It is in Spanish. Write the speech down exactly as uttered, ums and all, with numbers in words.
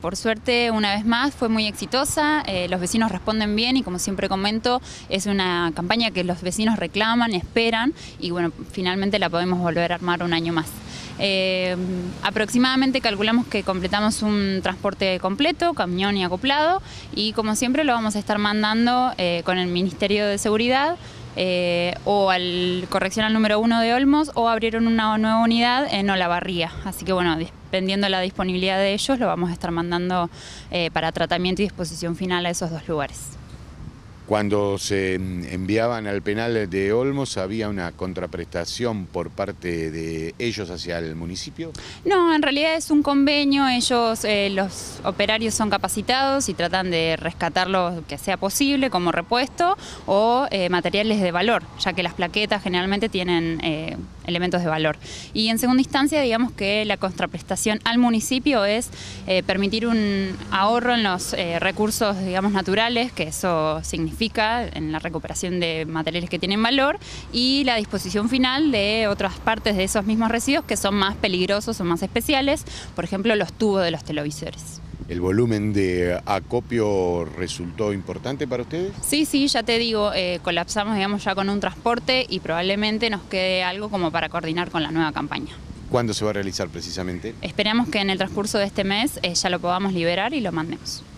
Por suerte, una vez más, fue muy exitosa, eh, los vecinos responden bien y como siempre comento, es una campaña que los vecinos reclaman, esperan y bueno, finalmente la podemos volver a armar un año más. Eh, aproximadamente calculamos que completamos un transporte completo, camión y acoplado, y como siempre lo vamos a estar mandando eh, con el Ministerio de Seguridad eh, o al correccional número uno de Olmos, o abrieron una nueva unidad en Olavarría, así que bueno, dependiendo de la disponibilidad de ellos lo vamos a estar mandando eh, para tratamiento y disposición final a esos dos lugares. Cuando se enviaban al penal de Olmos, ¿había una contraprestación por parte de ellos hacia el municipio? No, en realidad es un convenio, ellos, eh, los operarios son capacitados y tratan de rescatar lo que sea posible como repuesto o eh, materiales de valor, ya que las plaquetas generalmente tienen eh, elementos de valor. Y en segunda instancia, digamos que la contraprestación al municipio es eh, permitir un ahorro en los eh, recursos, digamos, naturales, que eso significa en la recuperación de materiales que tienen valor, y la disposición final de otras partes de esos mismos residuos que son más peligrosos o más especiales, por ejemplo los tubos de los televisores. ¿El volumen de acopio resultó importante para ustedes? Sí, sí, ya te digo, eh, colapsamos digamos ya con un transporte y probablemente nos quede algo como para coordinar con la nueva campaña. ¿Cuándo se va a realizar precisamente? Esperamos que en el transcurso de este mes eh, ya lo podamos liberar y lo mandemos.